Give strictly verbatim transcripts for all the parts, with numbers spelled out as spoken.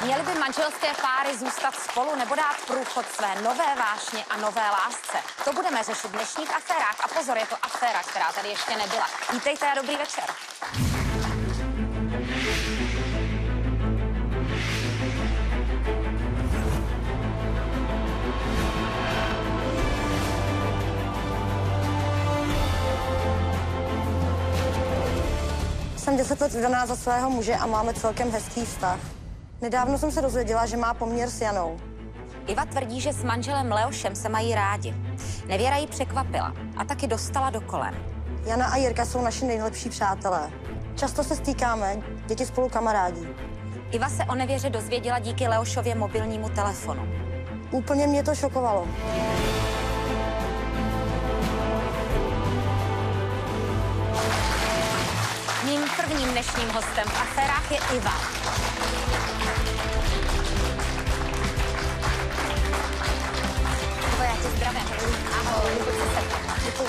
Měly by manželské páry zůstat spolu nebo dát průchod své nové vášně a nové lásce? To budeme řešit v dnešních aférách. A pozor, je to aféra, která tady ještě nebyla. Vítejte a dobrý večer. Jsem deset let vydaná za svého muže a máme celkem hezký vztah. Nedávno jsem se dozvěděla, že má poměr s Janou. Iva tvrdí, že s manželem Leošem se mají rádi. Nevěra ji překvapila a taky dostala do kolen. Jana a Jirka jsou naši nejlepší přátelé. Často se stýkáme, děti spolu kamarádí. Iva se o nevěře dozvěděla díky Leošově mobilnímu telefonu. Úplně mě to šokovalo. Mým prvním dnešním hostem v aférách je Iva. Ivo, já tě zdravím. Ahoj. Děkuji.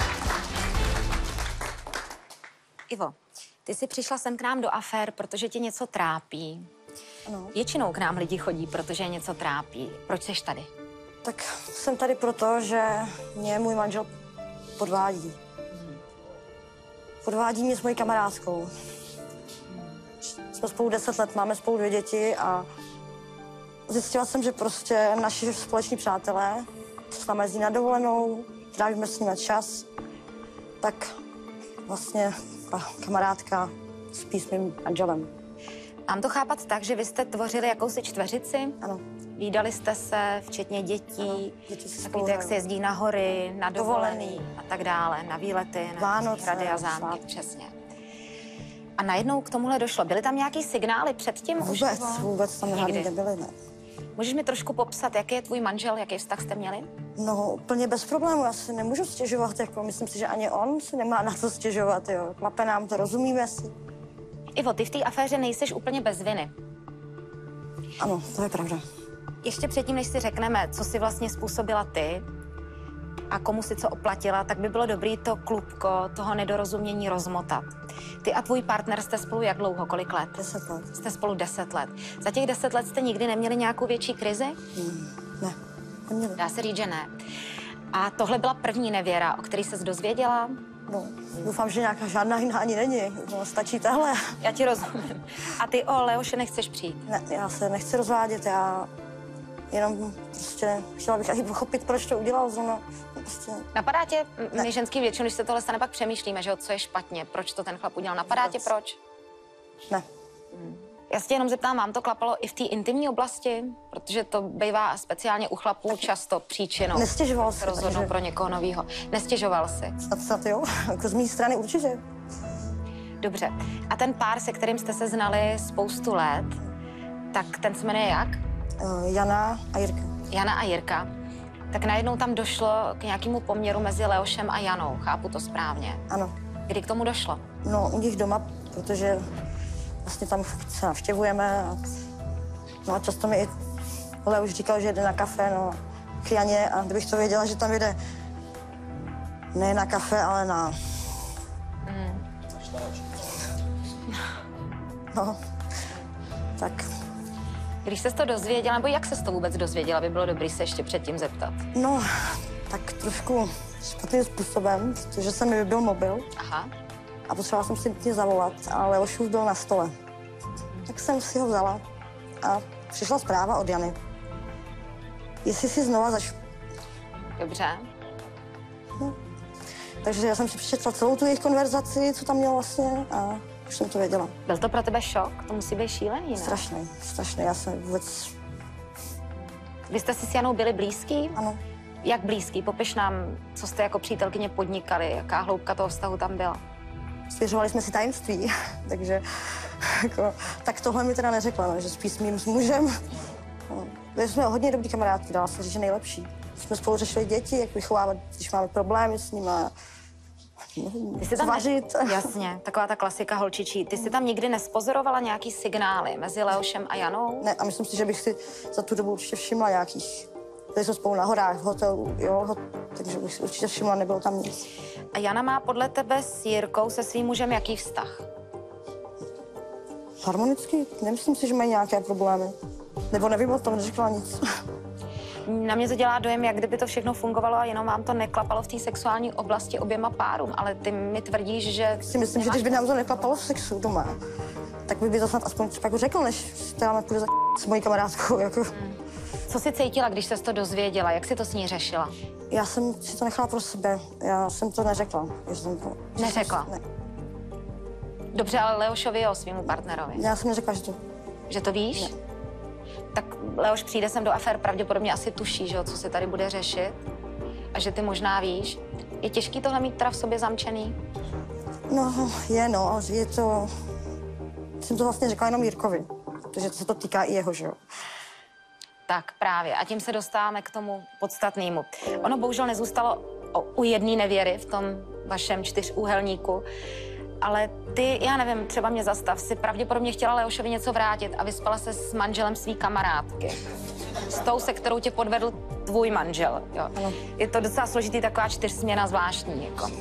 Ivo, ty jsi přišla sem k nám do afér, protože tě něco trápí. Ano. Většinou k nám lidi chodí, protože je něco trápí. Proč jsi tady? Tak jsem tady proto, že mě můj manžel podvádí. Podvádí mě s mojí kamarádkou. Jsme spolu deset let, máme spolu dvě děti a zjistila jsem, že prostě naši společní přátelé s námi jezdí na dovolenou, trávíme s nimi čas, tak vlastně ta kamarádka spí s mým manželem. Mám to chápat tak, že vy jste tvořili jakousi čtveřici? Ano. Vídali jste se, včetně dětí, Ano, děti si tak spolu víte, jak hrajou. se jezdí na hory, na dovolený, Dovolený. a tak dále, na výlety, na Vánoce, hrady a zámky, svátky. přesně. A najednou k tomuhle došlo. Byly tam nějaký signály předtím? už Vůbec, nebo? vůbec tam žádný Nikdy. nebyly, ne. Můžeš mi trošku popsat, jaký je tvůj manžel, jaký vztah jste měli? No, úplně bez problémů, já si nemůžu stěžovat, jako myslím si, že ani on si nemá na to stěžovat, jo. Klape nám to, rozumíme si. Ivo, ty v té aféře nejseš úplně bez viny. Ano, to je pravda. Ještě předtím, než si řekneme, co si vlastně způsobila ty a komu si co oplatila, tak by bylo dobré to klubko toho nedorozumění rozmotat. Ty a tvůj partner jste spolu jak dlouho, kolik let? Deset let. Jste spolu deset let. Za těch deset let jste nikdy neměli nějakou větší krizi? Hmm, ne, neměli. Dá se říct, že ne. A tohle byla první nevěra, o který ses dozvěděla? No, doufám, že nějaká žádná jiná ani není. No, stačí tahle. Já ti rozumím. A ty o Leoše nechceš přijít? Ne, já se nechci rozvádět, já jenom prostě chtěla bych asi pochopit, proč to udělal zrovna. Prostě... Napadá tě, Ne. my ženský většinou, když se tohle stane, pak přemýšlíme, že jo, co je špatně, proč to ten chlap udělal. Napadá tě proč? Ne. Já se tě jenom zeptám, vám to klapalo i v té intimní oblasti? Protože to bývá speciálně u chlapů často příčinou. Nestěžoval se si, rozhodnout takže- pro někoho novýho. Nestěžoval si. Snad, snad jo, jako z mé strany určitě. Dobře. A ten pár, se kterým jste se znali spoustu let, tak ten se jmenuje jak? Uh, Jana a Jirka. Jana a Jirka. Tak najednou tam došlo k nějakému poměru mezi Leošem a Janou. Chápu to správně. Ano. Kdy k tomu došlo? No, u nich doma, protože vlastně tam se navštěvujeme. A, no a často mi i Leo už říkal, že jde na kafe, no, k Janě. A kdybych to věděla, že tam jde ne na kafe, ale na... Mm. No, tak... Když jsi to dozvěděla, nebo jak ses to vůbec dozvěděla, by bylo dobré se ještě předtím zeptat. No, tak trošku špatným způsobem, protože se mi vybil mobil Aha. a potřebovala jsem si nutně zavolat, ale Leoš už byl na stole. Tak jsem si ho vzala a přišla zpráva od Jany. Jestli si znova zač... Dobře. No. Takže já jsem si přečetla celou tu jejich konverzaci, co tam měl vlastně a už jsem to věděla. Byl to pro tebe šok? To musí být šílený, ne? Strašný, strašný, já jsem vůbec... Vy jste si s Janou byli blízký? Ano. Jak blízký? Popiš nám, co jste jako přítelkyně podnikali, jaká hloubka toho vztahu tam byla. Svěřovali jsme si tajemství, takže jako, tak tohle mi teda neřekla, no, že spí s mým s mužem. No, my jsme hodně dobrý kamarádky, dala se říct, že nejlepší. Jsme spolu řešili děti, jak vychovávat, když máme problémy s nimi. Ty jsi tam Zvařit. Ne... Jasně, taková ta klasika holčičí. Ty jsi tam nikdy nespozorovala nějaký signály mezi Leošem a Janou? Ne, a myslím si, že bych si za tu dobu určitě všimla nějakých. Byli jsme spolu na horách, v hotelu, jo, ho... takže bych si určitě všimla, nebylo tam nic. A Jana má podle tebe s Jirkou, se svým mužem, jaký vztah? Harmonicky? Nemyslím si, že mají nějaké problémy. Nebo nevím o tom, neřekla nic. Na mě to dělá dojem, jak kdyby to všechno fungovalo a jenom vám to neklapalo v té sexuální oblasti oběma párům, ale ty mi tvrdíš, že... Si myslím, že když by nám to neklapalo v sexu doma, tak by by to snad aspoň třeba jako řekl, než si tam půjde za s mojí kamarádkou. Jako. Hmm. Co jsi cítila, když ses to dozvěděla? Jak jsi to s ní řešila? Já jsem si to nechala pro sebe. Já jsem to neřekla. Že jsem to, Neřekla? Jsem, ne. Dobře, ale Leošovi jo, svýmu partnerovi. Já jsem neřekla, že to... Že to víš? Ne. Tak Leoš přijde sem do afér, pravděpodobně asi tuší, že jo, co se tady bude řešit. A že ty možná víš. Je těžký tohle mít teda v sobě zamčený? No, je no, ale je to... Jsem to vlastně řekla jenom Jirkovi, protože se to týká i jeho, že jo. Tak právě. A tím se dostáváme k tomu podstatnému. Ono bohužel nezůstalo u jedné nevěry v tom vašem čtyřúhelníku, ale ty, já nevím, třeba mě zastav, si pravděpodobně chtěla Leošovi něco vrátit a vyspala se s manželem svý kamarádky. S tou, se kterou tě podvedl tvůj manžel, jo. Ano. Je to docela složitý, taková čtyřsměna zvláštní, jako.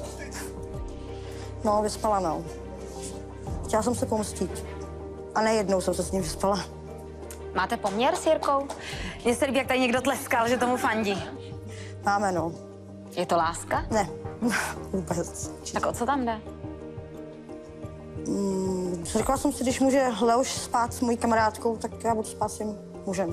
No, vyspala, no. Chtěla jsem se pomstit. A nejednou jsem se s ním vyspala. Máte poměr s Jirkou? Mně se líbí, jak tady někdo tleskal, že tomu fandí. Máme, no. Je to láska? Ne, vůbec. Tak o co tam jde? Mm, řekla jsem si, když může Leoš spát s mojí kamarádkou, tak já budu spát s tím mužem.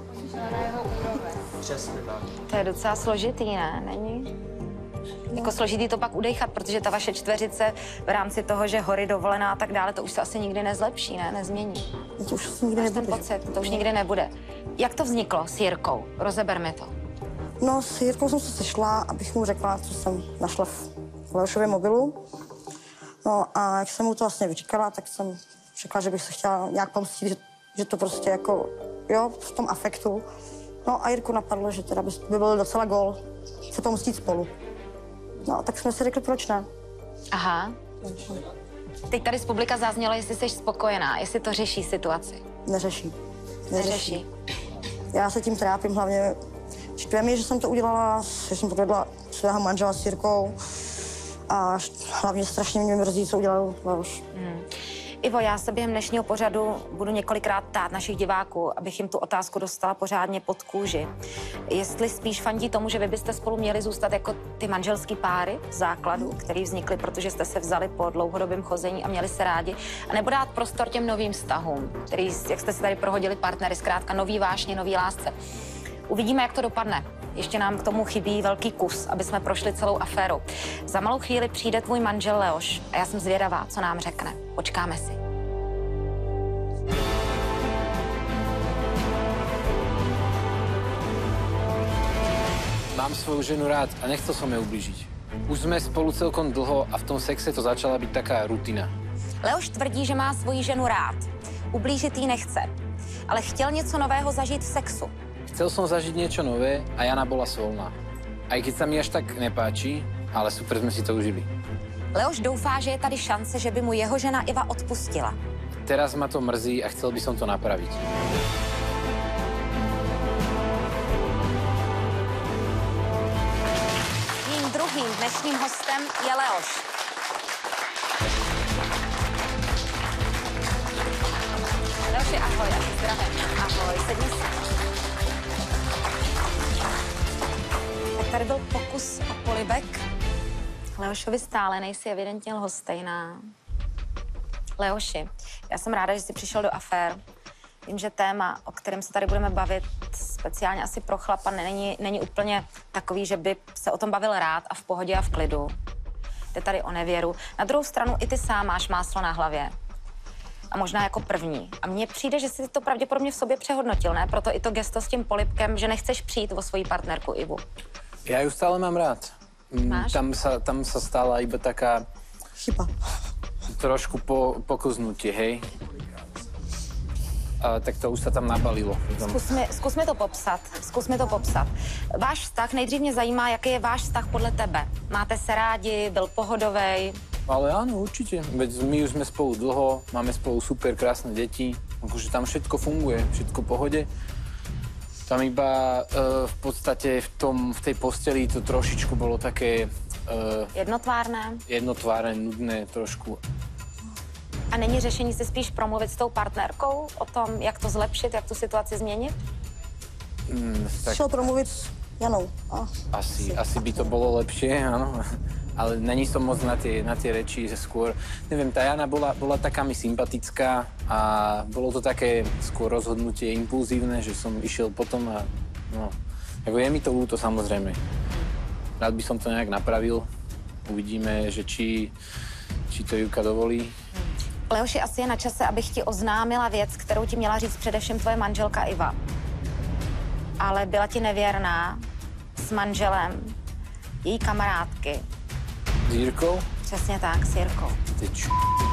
Přesně tak. To je docela složitý, ne? Není? Jako složitý to pak udejchat, protože ta vaše čtveřice v rámci toho, že hory, dovolená a tak dále, to už se asi nikdy nezlepší, ne? Nezmění. To už asi nikdy Máš ten nebude. pocit, to už nikdy nebude. Jak to vzniklo s Jirkou? Rozeber mi to. No, s Jirkou jsem se sešla, abych mu řekla, co jsem našla v Leošově mobilu. No a jak jsem mu to vlastně vyříkala, tak jsem řekla, že bych se chtěla nějak pomstit, že, že to prostě jako, jo, v tom afektu. No a Jirku napadlo, že teda by, by byl docela gól se pomstit spolu. No, tak jsme si řekli, proč ne. Aha. Teď tady z publika zaznělo, jestli jsi spokojená, jestli to řeší situaci. Neřeší. Neřeší. Já se tím trápím hlavně. Štve mě, že jsem to udělala, že jsem podvedla svého manžela s Jirkou a hlavně strašně mě mrzí, co udělal Leoš. Hmm. Ivo, já se během dnešního pořadu budu několikrát ptát našich diváků, abych jim tu otázku dostala pořádně pod kůži. Jestli spíš fandí tomu, že vy byste spolu měli zůstat jako ty manželský páry z základu, který vznikly, protože jste se vzali po dlouhodobém chození a měli se rádi, a nebo dát prostor těm novým vztahům, který, jak jste si tady prohodili partnery, zkrátka nový vášně, nový lásce. Uvidíme, jak to dopadne. Ještě nám k tomu chybí velký kus, aby jsme prošli celou aféru. Za malou chvíli přijde tvůj manžel Leoš a já jsem zvědavá, co nám řekne. Počkáme si. Mám svoju ženu rád a nechcel som jej ublížiť. Už sme spolu celkom dlho a v tom sexe to začala byť taká rutina. Leoš tvrdí, že má svoji ženu rád. Ublížit jí nechce, ale chtěl něco nového zažít v sexu. Chcel som zažiť niečo nové a Jana bola svolná. Aj keď sa mi až tak nepáči, ale super sme si to užili. Leoš doufá, že je tady šance, že by mu jeho žena Iva odpustila. Teraz ma to mrzí a chcel by som to napraviť. Mým druhým dnešním hostem je Leoš. Leoši, ahoj, já tě zdravím. Ahoj, sedni si. Tak tady byl pokus o polibek. Leošovi stále nejsi evidentně lhostejná. Leoši, já jsem ráda, že jsi přišel do afér. Vím, že téma, o kterém se tady budeme bavit, speciálně asi pro chlapa, není, není úplně takový, že by se o tom bavil rád a v pohodě a v klidu. Jde tady o nevěru. Na druhou stranu i ty sám máš máslo na hlavě. A možná jako první. A mně přijde, že jsi to pravděpodobně v sobě přehodnotil, ne? Proto i to gesto s tím polibkem, že nechceš přijít o svoji partnerku Ivu. Ja ju stále mám rád. Máš? Tam sa, tam sa stala iba taká Chyba. trošku po, pokoznutie, hej? A, tak to už sa tam nabalilo. Zkus mi, zkus mi to popsat. Zkus mi to popsat. Váš vztah, nejdřív mě zajímá, jaký je váš vztah podle tebe. Máte se rádi, byl pohodovej? Ale áno, určite. Veď my už sme spolu dlho, máme spolu super krásne deti. Akože tam všetko funguje, všetko v pohode. Tam iba uh, v podstate v, tom, v tej posteli to trošičku bolo také... Uh, Jednotvárné? jednotvárne, nudné trošku. A není řešení si spíš promluvit s tou partnerkou o tom, jak to zlepšit, jak tu situaci změnit? Mm, tak Šel promluvit s Janou. A asi, asi by to bolo lepšie, áno. Ale není som moc na tie, na tie reči, že skôr, neviem, tá Jana bola, bola taká mi sympatická a bolo to také skôr rozhodnutie impulzívne, že som išiel potom a no, ako je mi to ľúto samozrejme. Rád by som to nejak napravil. Uvidíme, že či, či to Juka dovolí. Leoši, asi je na čase, abych ti oznámila věc, kterou ti měla říct především tvoje manželka Iva. Ale byla ti nevěrná s manželem její kamarádky. S Jirkou? Přesně tak, s Jirkou. Ty č...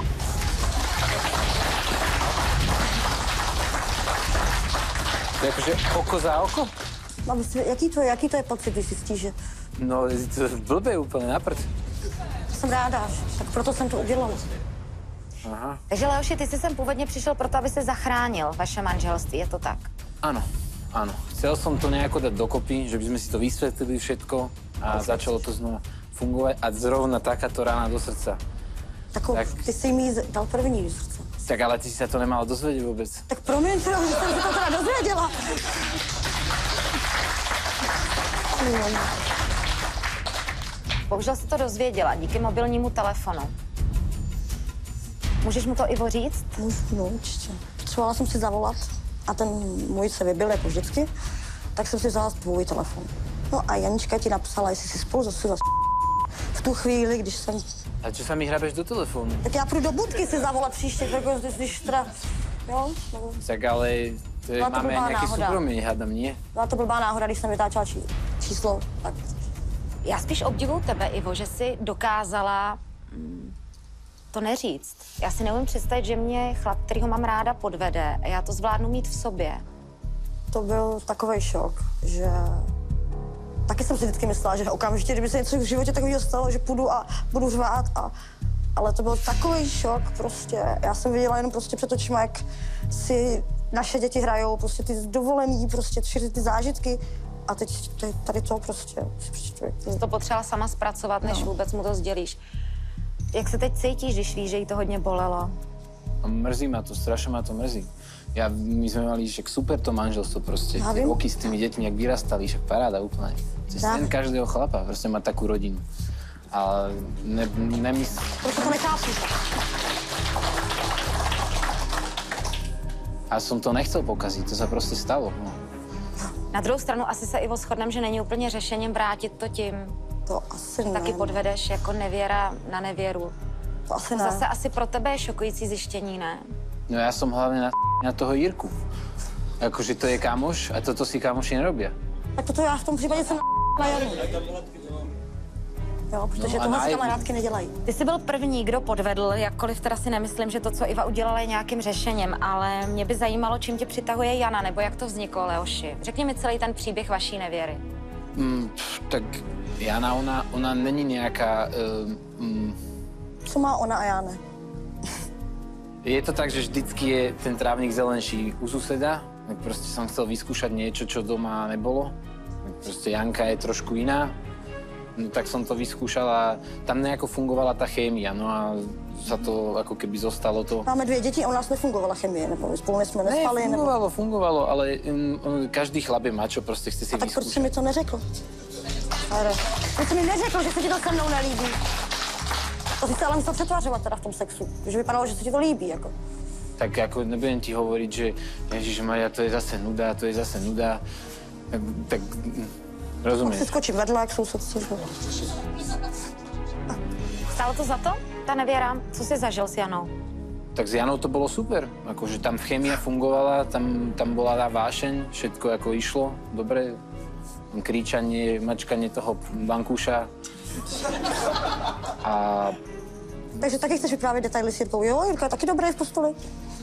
To je jakože oko za oko? no, myslím, jaký, to je, jaký to je pocit, když zjistíš, že No, to je blbé úplně, na prd. jsem ráda, tak proto jsem to udělala. Aha. Takže Leoši, ty jsi sem původně přišel proto, aby se zachránil vaše manželství, je to tak? Áno, áno. Chcel som to nejako dať dokopy, že by sme si to vysvetlili všetko a začalo to znova fungovať a zrovna takáto rána do srdca. Takovou, Tak. ty jsi mi dal první do srdce. Tak ale ty si sa to nemala dozvedieť vôbec. Tak promiň, že jsem se to teda dozvěděla. No, Bohužel se to dozvěděla díky mobilnímu telefonu. Můžeš mu to Ivo říct? můžu, no, určitě. Potřebovala jsem si zavolat a ten můj se vybil jako vždycky, tak jsem si vzala tvůj telefon. No a Janička ti napsala, jestli si spolu zase zas... v tu chvíli, když jsem... A čo sa mi hrabeš do telefónu? Tak já půjdu do budky si zavolat příště, jako když teda... Jo? No. Tak ale to je, No, to máme blbá aj nejaké náhoda. súkromie, hádam, nie? Byla to blbá náhoda, když jsem vytáčela či, číslo, tak... Já spíš obdivuju tebe, Ivo, že jsi dokázala mm, to neříct. Já si neumím představit, že mě chlap, kterýho mám ráda, podvede a já to zvládnu mít v sobě. To byl takový šok, že... Taky jsem si vždycky myslela, že okamžitě, kdyby se něco v životě takového stalo, že půjdu a budu řvát a... Ale to byl takový šok prostě. Já jsem viděla jenom prostě před očima, jak si naše děti hrajou, prostě ty dovolený, prostě ty, ty zážitky. A teď tady, tady to prostě... Jsi to potřeba sama zpracovat, než No. vůbec mu to sdělíš. Jak se teď cítíš, když víš, že jí to hodně bolelo? A mrzí ma to, strašne ma to mrzí. Ja, my sme mali však super to manželstvo proste. Ja Tie viem. roky s tými deťmi, jak vyrastali, však paráda úplne. To je Dá. sen každého chlapa, proste mať takú rodinu. A ne, nemysl... Proto to nechápu. A som to nechcel pokaziť, to sa proste stalo. No. Na druhou stranu asi se, Ivo, shodneme, že není úplně řešením vrátit to tím. To asi ne. Taky podvedeš jako nevěra na nevěru. To asi To ne. zase asi pro tebe je šokující zjištění, ne? No ja som hlavne na, na toho Jirku. Akože to je kamoš a toto si kamoši nerobia. Tak toto já v tom případě jsem na Janu. Jo, protože No a tohle si na- kamarádky nedělají. Ty jsi byl první, kdo podvedl, jakkoliv teda si nemyslím, že to, co Iva udělala, je nějakým řešením, ale mě by zajímalo, čím tě přitahuje Jana, nebo jak to vzniklo, Leoši. Řekni mi celý ten příběh vaší nevěry. Mm, pff, tak Jana, ona, ona není nejaká... Uh, mm, Co má ona a já ne? je to tak, že vždycky je ten trávnik zelenší u suseda. Tak proste som chcel vyskúšať niečo, čo doma nebolo. Tak proste Janka je trošku iná. No tak som to vyskúšal a tam nejako fungovala tá chémia. No a sa to ako keby zostalo to... Máme dvě děti a u nás nefungovala chemie, nebo spolu jsme Ne, nespali, nebo... fungovalo, fungovalo, ale um, každý chlap je mačo, proste chce si A tak proč jsi vyskúšať. mi to neřekl? Ale, proč jsi mi neřekl, že se ti to se mnou nelíbí? To jsi se ale musel přetvářovat teda v tom sexu, že vypadalo, že se ti to líbí, jako. Tak ako nebudem ti hovoriť, že Ježišmaria, to je zase nuda, to je zase nuda. Tak, tak mm, Tak si rozumieš. skočím vedle, jak soused, což Stálo to za to, ta nevěra? Co jsi zažil s Janou? Tak s Janou to bolo super. Akože tam chémia fungovala, tam, tam bola tá vášeň, všetko ako išlo, dobre. Kričanie, mačkanie toho bankúša. A Takže taky chceš vyprávět detaily s Jirkou, jo? Jirka je taky dobrý v posteli.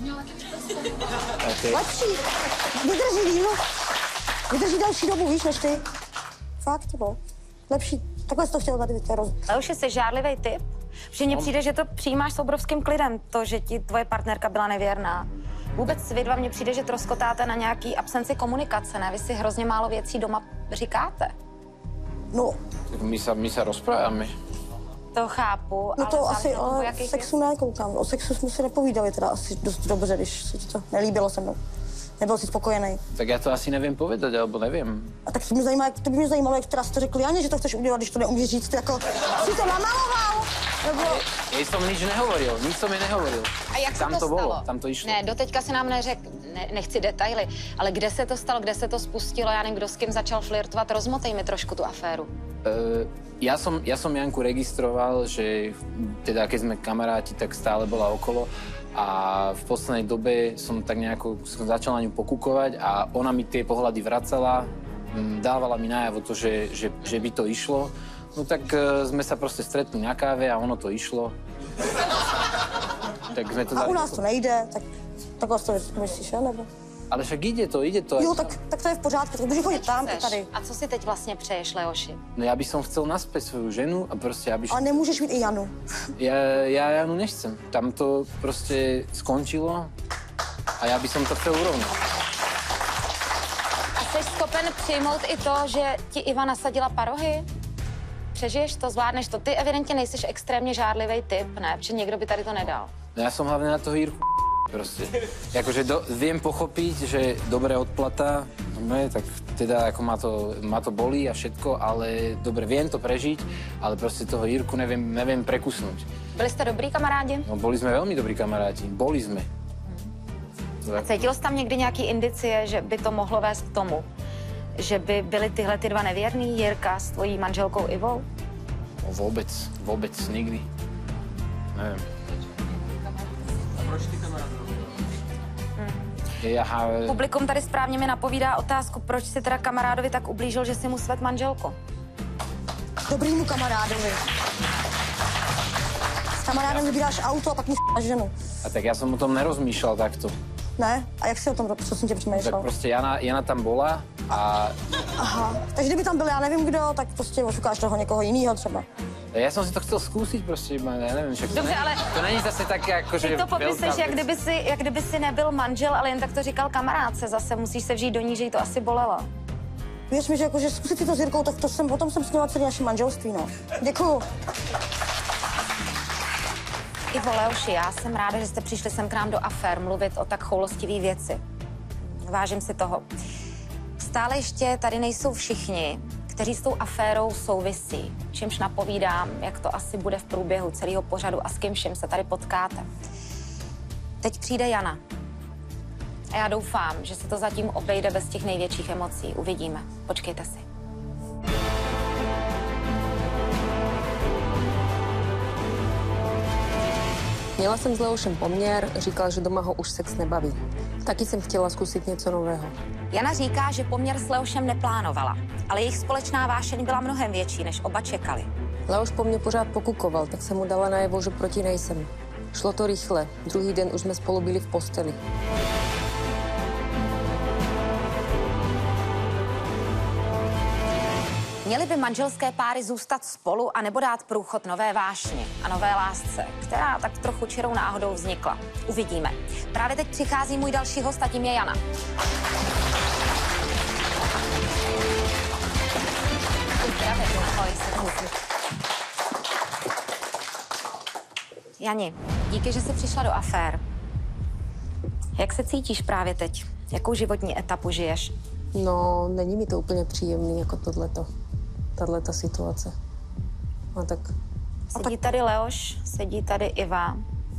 také, Lepší. Vydrží díl. Vydrží další dobu, víš, než ty. Fakt, no. Lepší. Takhle jsi to chtěl tady teďka roz... Leoši, jsi žárlivý typ? Protože mně přijde, že to přijímáš s obrovským klidem, to, že ti tvoje partnerka byla nevěrná. Vůbec vy dva mně přijde, že troskotáte na nějaký absenci komunikace, ne? Vy si hrozně málo věcí doma říkáte. No, tak my sa, my sa rozprávame. To chápu, No to ale asi, záleží, o ale jakých sexu nekoukám. O sexu jsme si nepovídali teda asi dost dobře, když se ti to nelíbilo se mnou. Nebyl jsi spokojený. Tak já to asi nevím povědět, alebo nevím. A tak to mě zajímá, to by mě zajímalo, jak teda jste řekl Janě, že to chceš udělat, když to neumíš říct, jako si to namaloval, nebo... Já jsem nič nehovoril, nic jsem mi nehovoril. A jak tam se to, to stalo? Bylo, tam to išlo. Ne, doteďka se nám neřek, ne, nechci detaily, ale kde se to stalo, kde se to spustilo, já nevím, kdo s kým začal flirtovat, rozmotej mi trošku tu aféru. Uh, ja som, ja som Janku registroval, že teda keď sme kamaráti, tak stále bola okolo a v poslednej dobe som tak nejako som začal na ňu pokúkovať a ona mi tie pohľady vracala, dávala mi najavo to, že, že, že by to išlo. No tak uh, sme sa proste stretli na káve a ono to išlo. Tak sme to A dali u nás to nejde, tak takhle to myslíš, že? Nebo? Ale však ide to, ide to. Jo, tak, tak to je v pořádku, tak můžeš chodit tam i tady. A co si teď vlastně přeješ, Leoši? No ja by som chcel naspäť svoju ženu a proste, aby... Ale nemůžeš mít i Janu. Ja, ja Janu nechcem. Tam to proste skončilo a ja by som to chcel urovnať. A jsi schopen přijmout i to, že ti Iva nasadila parohy? Přežiješ to, zvládneš to? Ty evidentně nejsiš extrémně žárlivý typ, ne? Protože někdo by tady to nedal. No ja som hlavne na toho Jirku proste. Jakože do, viem pochopiť, že dobré odplata, no tak teda ako ma to, ma to bolí a všetko, ale dobre, viem to prežiť, ale proste toho Jirku neviem, neviem prekusnúť. Byli jste dobrý kamarádi? No boli sme veľmi dobrí kamaráti, boli sme. A cítil jsi tam někdy nějaký indicie, že by to mohlo vést k tomu, že by byly tyhle ty dva nevěrný, Jirka s tvojí manželkou Ivou? No vôbec, vôbec, nikdy. Neviem. Ja, Publikum tady správně mi napovídá otázku, proč si teda kamarádovi tak ublížil, že si mu svedl manželku. Dobrýmu kamarádovi. S kamarádem vybíráš auto a pak mi s***až ženu. a tak ja som o tom nerozmýšľal takto. Ne? A jak si o tom, co jsem tě Tak přemýšlel? proste Jana, Jana tam bola a Aha, takže kdyby tam byl já nevím kdo, tak prostě ošukáš toho někoho jiného třeba. ja som si to chcel skúsiť proste, iba, ja neviem, však to, Dobře, ne, ale- to není zase také ako, že Ty to popisuješ, veľká jak vec. kdyby, si, jak kdyby si nebyl manžel, ale jen tak to říkal kamarádce. Zase musíš se vžít do ní, že jí to asi bolelo. Věř mi, že, jako, že zkusit si to s Jirkou, tak to jsem, potom jsem sněla celé naše manželství, no. Děkuju. Ivo, Leoši, já jsem ráda, že jste přišli sem k nám do afér mluvit o tak choulostivý věci. Vážím si toho. Stále ještě tady nejsou všichni, kteří s tou aférou souvisí, čímž napovídám, jak to asi bude v průběhu celého pořadu a s kým všem se tady potkáte. Teď přijde Jana. A já doufám, že se to zatím obejde bez těch největších emocí. Uvidíme. Počkejte si. Měla jsem s Leošem poměr, říkal, že doma ho už sex nebaví. Taky jsem chtěla zkusit něco nového. Jana říká, že poměr s Leošem neplánovala, ale jejich společná vášeň byla mnohem větší, než oba čekali. Leoš po mně pořád pokukoval, tak jsem mu dala najevo, že proti nejsem. Šlo to rychle. Druhý den už jsme spolu byli v posteli. Měly by manželské páry zůstat spolu a nebo dát průchod nové vášni a nové lásce, která tak trochu čirou náhodou vznikla. Uvidíme. Právě teď přichází můj další host a tím je Jana. Ahoj, Jani, díky, že jsi přišla do afér. Jak se cítíš právě teď? Jakou životní etapu žiješ? No, není mi to úplně příjemný jako tohleto. Tato situace. A tak... Sedí tady Leoš, sedí tady Iva.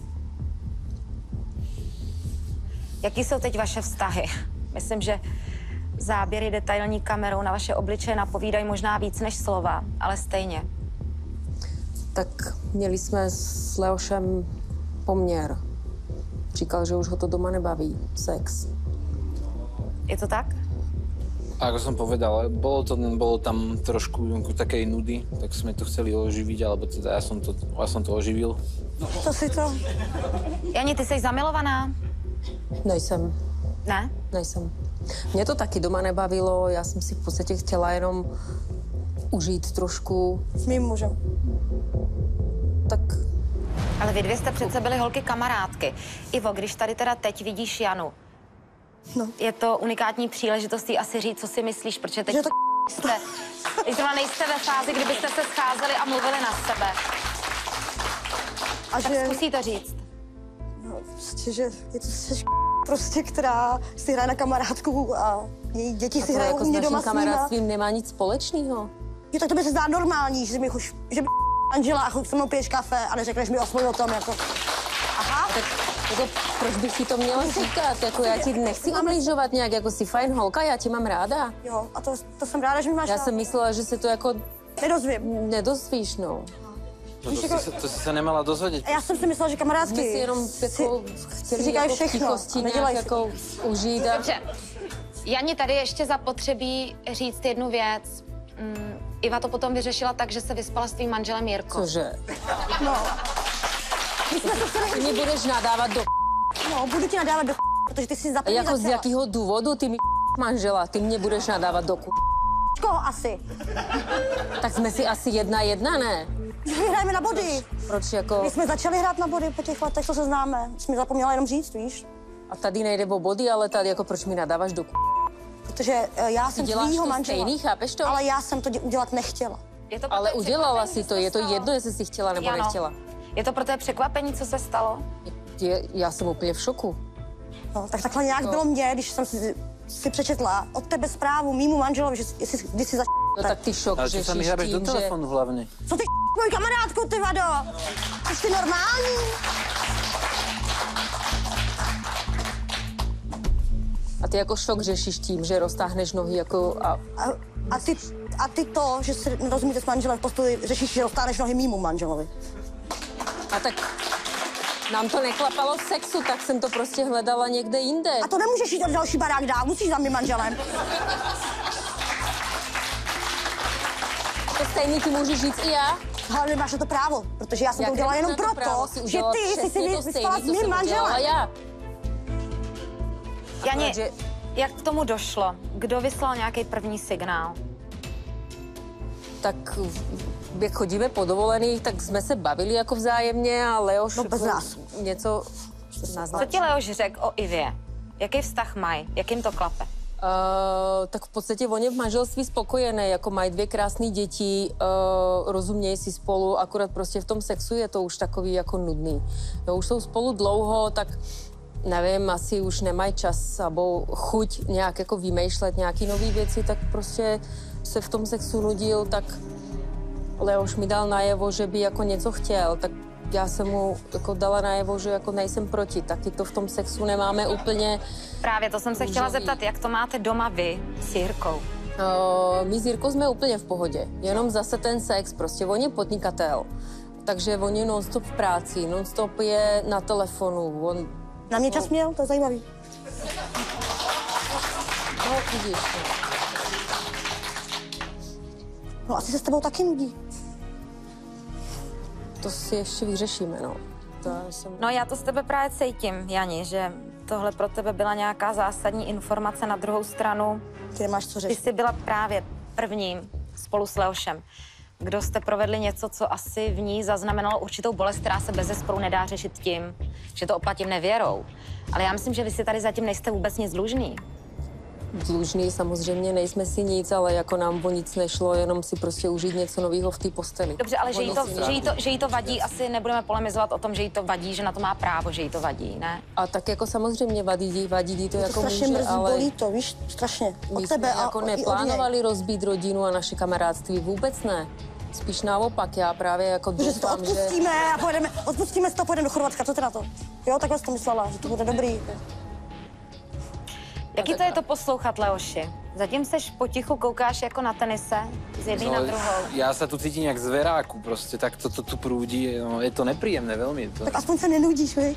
Jaký jsou teď vaše vztahy? Myslím, že záběry detailní kamerou na vaše obličeje napovídají možná víc než slova, ale stejně. Tak měli jsme s Leošem poměr. Říkal, že už ho to doma nebaví. Sex. Je to tak? A ako som povedal, bolo, to, bolo tam trošku takej nudy, tak sme to chceli oživiť, alebo teda ja som to, ja som to oživil. To si to. Jani, ty jsi zamilovaná? Nejsem. Ne? Nejsem. Mě to taky doma nebavilo, já jsem si v podstatě chtěla jenom užít trošku. S mým mužem. Tak Ale vy dvě jste přece byly holky kamarádky. Ivo, když tady teda teď vidíš Janu, No. je to unikátní příležitost jí asi říct, co si myslíš, protože teď Že to jste, teď zrovna nejste ve fázi, kdybyste se scházeli a mluvili na sebe. A Tak že, zkusí to říct. no, prostě, že je to seš prostě, která si hraje na kamarádku a její děti A si to hrajou jako u s mě doma naším s nima. kamarádstvím nemá nic společného. Jo, tak to by se zdá normální, že mi chuš, že by Angela a chuť se mnou piješ kafe a neřekneš mi osmoj o tom, jako. Aha. Tak jako, proč bych ti to měla říkat? Jako, já ti nechci ubližovat nějak, jako jsi fajn holka, já tě mám ráda. Jo, a to, to jsem ráda, že mi máš Já rád. jsem myslela, že se to jako Nedozvím. nedozvíš, no. No to, si, to si se nemala dozvědět. A já jsem si myslela, že kamarádky My si jenom jako chtěli říkají jako v všechno tichosti a nějak nedělají si jako užít. A... Dobře. Jani, tady ještě zapotřebí říct jednu věc. Mm, Iva to potom vyřešila tak, že se vyspala s tvým manželem Jirkou. Cože? No. My jsme se chtěli... Ty mě budeš nadávat do... No, budu ti nadávat do protože ty jsi A zapomněla. jako z jakého důvodu ty mi manžela, ty mě budeš nadávat do Koho asi? Tak jsme si asi jedna jedna, ne? My hrajeme na body. Proč jako... My jsme začali hrát na body po těch letech, co se známe. Jsi mi zapomněla jenom říct, víš? A tady nejde o body, ale tady jako proč mi nadáváš do... Protože uh, já jsem děláš tvýho to manžela. stejný, chápeš to? Ale já jsem to dě- udělat nechtěla. Je to pro Ale tebe udělala překvapení, si co to, se je to stalo? jedno, jestli jsi chtěla nebo Jano, nechtěla. Je to pro tebe překvapení, co se stalo? Je, já jsem úplně v šoku. No, tak takhle nějak No. bylo mě, když jsem si, si přečetla od tebe zprávu mýmu manželovi, že jsi, když jsi za... No tak ty šok Ale čo sa mi řešíš hrabeš do tím, že... telefonu hlavne? Co ty mojí kamarádku, ty vado? Jsi ty normální? A ty jako šok řešíš tím, že roztáhneš nohy jako a... A, a, ty, a ty to, že si nerozumíte s manželem v posteli, řešíš, že roztáneš nohy mýmu manželovi. A tak nám to neklapalo v sexu, tak jsem to prostě hledala někde jinde. A to nemůžeš jít od další barák dál, musíš za mým manželem. To stejný ti můžu říct i já. Ale nemáš na to právo, protože já jsem Jak to udělala nemám jenom na to právo proto, si že udělat ty jsi si přesně vy- to vyspala s stejný, co mým jsem udělala manželem. já. Jani, Takže- jak k tomu došlo? Kdo vyslal nějaký první signál? Tak jak chodíme po dovolených, tak jsme se bavili jako vzájemně a Leoš No, bez jako nás. něco Co naznačil. ti Leoš řekl o Ivě? Jaký vztah mají? Jakým to klape? Uh, tak v podstatě oni v manželství spokojené, jako mají dvě krásné děti, uh, rozumějí si spolu, akorát prostě v tom sexu je to už takový jako nudný. Jo, už jsou spolu dlouho, tak nevím, asi už nemají čas nebo chuť nějak jako vymýšlet nějaký nové věci, tak prostě se v tom sexu nudil, tak Leoš mi dal najevo, že by jako něco chtěl, tak já jsem mu jako dala najevo, že jako nejsem proti, taky to v tom sexu nemáme úplně. Právě to jsem se chtěla Růžový. zeptat, jak to máte doma vy s Jirkou? Uh, my s Jirkou jsme úplně v pohodě, jenom zase ten sex, prostě on je podnikatel, takže on je non-stop v práci, non-stop je na telefonu, on... Na mě čas měl, to je zajímavý. No, vidíš, no. No asi se s tebou taky nudí. To si ještě vyřešíme, no. To já jsem... No já to z tebe právě cítím, Jani, že tohle pro tebe byla nějaká zásadní informace. Na druhou stranu, Ty nemáš co ty řešit. jsi byla právě prvním spolu s Leošem, kdo jste provedli něco, co asi v ní zaznamenalo určitou bolest, která se bezesporu nedá řešit tím, že to oplatím nevěrou. Ale já myslím, že vy si tady zatím nejste vůbec nic dlužný. Dlužný samozřejmě nejsme si nic, ale jako nám o nic nešlo, jenom si prostě užít něco nového v té posteli. Dobře, ale že jí, to, Ono si že, jí to, že jí to vadí, asi nebudeme polemizovat o tom, že jí to vadí, že na to má právo, že jí to vadí, ne? A tak jako samozřejmě vadí, vadí jí to To jako strašně může, mrzí, ale... bolí to, víš, strašně. Od My tebe jsme a jako i od něj. neplánovali rozbít rodinu a naše kamarádství, vůbec ne. Spíš naopak, já právě jako Že si to doufám, že... odpustíme a pojedeme, odpustíme si to, pojedeme do Chorvatska, co ty na to? Jo, takhle jsi to myslela, že to bude dobrý. Jaký to je to poslouchat, Leoši? Zatím seš potichu, koukáš jako na tenise, z jedné na druhou. Ja sa tu cítim jak zveráku proste, tak to, to tu prúdi, no, je to nepríjemné veľmi. To... Tak aspoň se nenudíš, viď?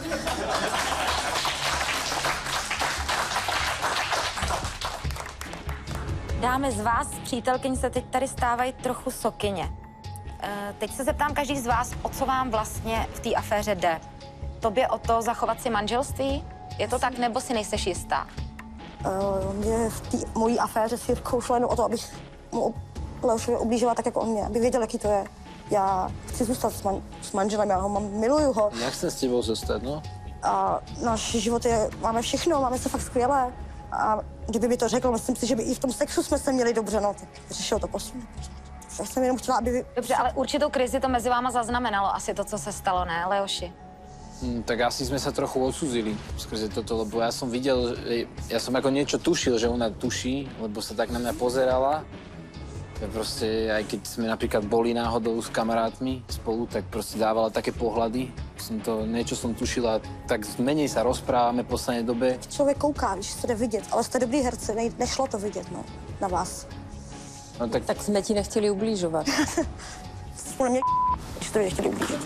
Dámy, z vás, přítelkyň, se teď tady stávají trochu sokyně. E, teď se zeptám každý z vás, o co vám vlastně v té aféře jde. Tobě o to zachovat si manželství? Je to tak, nebo si nejseš jistá? Uh, mě v té mojí aféře s Jirkou šlo jenom o to, abych mu Leošovi ublížila tak, jako on mě, aby věděl, jaký to je. Já chci zůstat s, man, s manželem, já ho mám, miluju ho. Ja chcem s tebou zostať, no. A náš život je, máme všechno, máme se fakt skvěle. A kdyby mi to řekl, myslím si, že by i v tom sexu jsme se měli dobře, no, tak řešil to posun. Já jsem jenom chtěla, aby vy... Dobře, ale určitou krizi to mezi váma zaznamenalo, asi to, co se stalo, ne, Leoši? Hmm, tak asi sme sa trochu odsúzili skrze toto, lebo ja som videl, ja som ako niečo tušil, že ona tuší, lebo sa tak na mňa pozerala. Ja proste, aj keď sme napríklad boli náhodou s kamarátmi spolu, tak proste dávala také pohľady. Som to, niečo som tušila, tak menej sa rozprávame v poslednej dobe. Člověk kouká, když se jde vidět, ale jste dobrý herci, ne, nešlo to vidět, no, na vás. No, tak... Tak jsme ti nechtěli ublížovat. Spolu mě když to chtěli ublížit.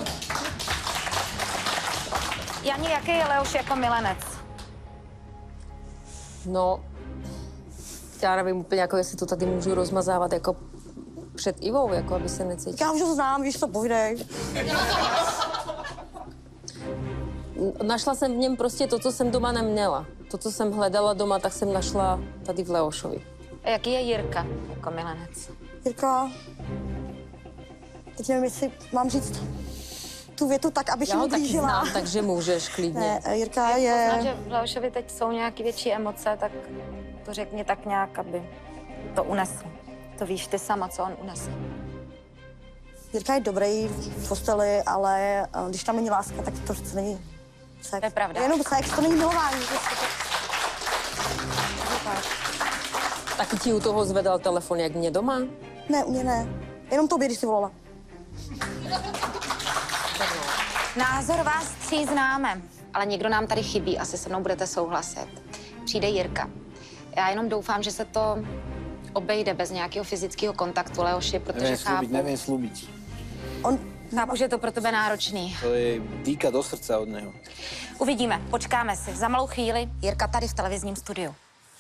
Jani, jaký je Leoš jako milenec? No, já nevím úplně, jako jestli to tady můžu rozmazávat jako před Ivou, jako aby se necítil. Já už ho znám, víš, to povídej. Našla jsem v něm prostě to, co jsem doma neměla. To, co jsem hledala doma, tak jsem našla tady v Leošovi. A jaký je Jirka jako milenec? Jirka, teď nevím, jestli mám říct tu větu tak, abych Já jim ho taky ublížila. znám, takže můžeš klidně. Ne, Jirka Jak je... poznat, že v Leošovi teď jsou nějaké větší emoce, tak to řekni tak nějak, aby to unesl. To víš ty sama, co on unesl. Jirka je dobrý v posteli, ale uh, když tam není láska, tak to přece není sex. To je pravda. Jenom sex, to není milování. Taky ti u toho zvedal telefon, jak mě doma? Ne, u mě ne. Jenom tobě, když jsi volala. Názor vás tří známe, ale někdo nám tady chybí, asi se mnou budete souhlasit. Přijde Jirka. Já jenom doufám, že se to obejde bez nějakého fyzického kontaktu, Leoši, protože Neviem chápu, slúbiť, neviem slúbiť. On... chápu, že je to pro tebe náročný. To je dýka do srdca od neho. Uvidíme, počkáme si. Za malou chvíli Jirka tady v televizním studiu.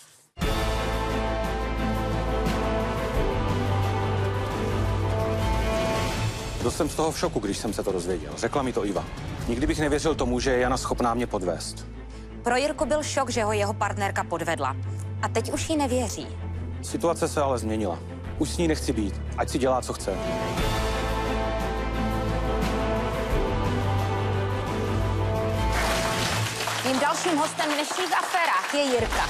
Byl jsem z toho v šoku, když jsem se to dozvěděl. Řekla mi to Iva. Nikdy bych nevěřil tomu, že je Jana schopná mě podvést. Pro Jirku byl šok, že ho jeho partnerka podvedla. A teď už jí nevěří. Situace se ale změnila. Už s ní nechci být, ať si dělá, co chce. Mým dalším hostem v dnešních aférách je Jirka.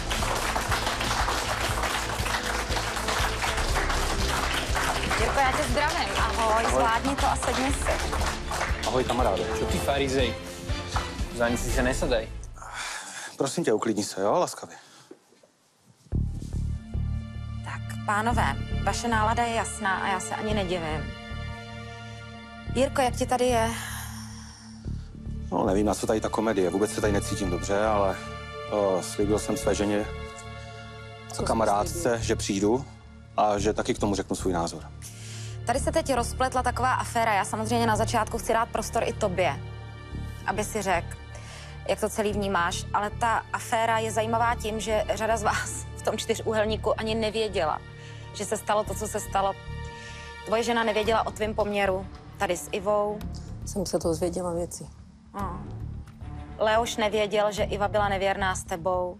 Jirko, já tě zdravím. Ahoj, Ahoj. Zvládni to a sedni si. Ahoj, kamaráde. Čo ty farizej? Za nic si se nesadaj. Prosím tě, uklidni se, jo, laskavě. Tak, pánové, vaše nálada je jasná a já se ani nedivím. Jirko, jak ti tady je? No, nevím, na co tady ta komedie. Vůbec se tady necítím dobře, ale uh, slíbil jsem své ženě a kamarádce, že přijdu a že taky k tomu řeknu svůj názor. Tady se teď rozpletla taková aféra. Já samozřejmě na začátku chci dát prostor i tobě, aby si řekl, jak to celý vnímáš. Ale ta aféra je zajímavá tím, že řada z vás v tom čtyřúhelníku ani nevěděla, že se stalo to, co se stalo. Tvoje žena nevěděla o tvém poměru tady s Ivou. Jsem se to zvěděla věci. No. Leoš nevěděl, že Iva byla nevěrná s tebou.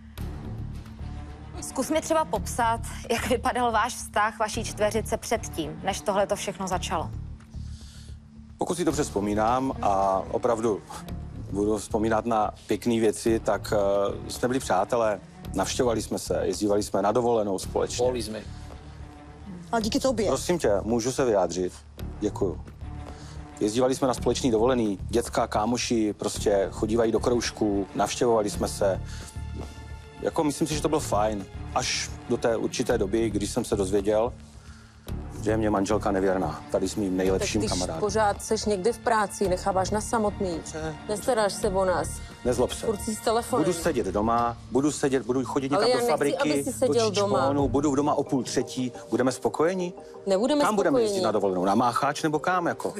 Zkus mi třeba popsat, jak vypadal váš vztah, vaší čtveřice předtím, než tohle to všechno začalo. Pokud si dobře vzpomínám a opravdu budu vzpomínat na pěkné věci, tak uh, jsme byli přátelé, navštěvovali jsme se, jezdívali jsme na dovolenou společně. Boli sme. Ale díky tobě. Prosím tě, můžu se vyjádřit? Děkuju. Jezdívali jsme na společný dovolený, dětská kámoši prostě chodívají do kroužků, navštěvovali jsme se. Jako myslím si, že to bylo fajn, až do té určité doby, když jsem se dozvěděl, že je mě manželka nevěrná, tady s mým nejlepším tak když kamarádem. pořád seš někde v práci, necháváš nás samotný, nestaráš se o nás. Nezlob se. Furt si s telefonem. Budu sedět doma, budu sedět, budu chodit Ale někam já do nechci, fabriky, aby si seděl do doma. Čičponu, budu doma o půl třetí, budeme spokojení? Nebudeme Kam budeme spokojení. jezdit na dovolenou? Na Mácháč nebo kam jako?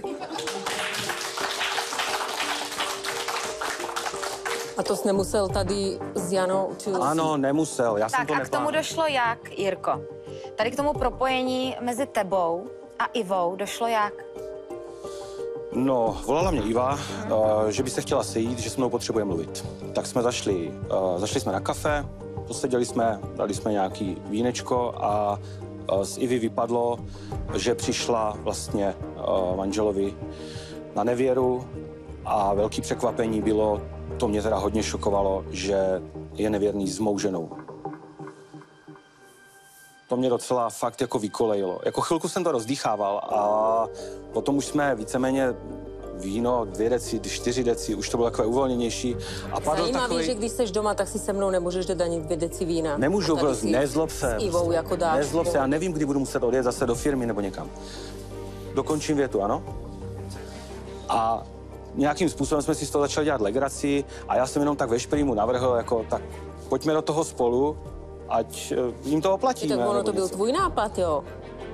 A to jsi nemusel tady s Janou? Či... Ano, nemusel, já jsem Tak to a k tomu neplánoval. došlo jak, Jirko? Tady k tomu propojení mezi tebou a Ivou došlo jak? No, volala mě Iva, uh, že by se chtěla sejít, že se mnou potřebuje mluvit. Tak jsme zašli, uh, zašli jsme na kafe, poseděli jsme, dali jsme nějaký vínečko a uh, z Ivy vypadlo, že přišla vlastně uh, manželovi na nevěru a velký překvapení bylo, to mě teda hodně šokovalo, že je nevěrný s mou ženou. to mě docela fakt jako vykolejilo. Jako chvilku jsem to rozdýchával a potom už jsme víceméně víno, dvě deci, čtyři deci, už to bylo takové uvolněnější. A padl Zajímavý, takový... že když seš doma, tak si se mnou nemůžeš dát ani dvě deci vína. Nemůžu, A tady prostě, si nezlob se. S Ivou jako dáš. Nezlob se, já nevím, kdy budu muset odjet zase do firmy nebo někam. Dokončím větu, ano? A nějakým způsobem jsme si z toho začali dělat legraci a já jsem jenom tak ve šprýmu navrhl, jako tak pojďme do toho spolu, ať eh, jim to oplatíme. Tak ono nebo to byl něco. tvůj nápad, jo?